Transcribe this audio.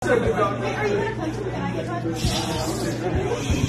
Wait, are you gonna punch him? Can I get punched?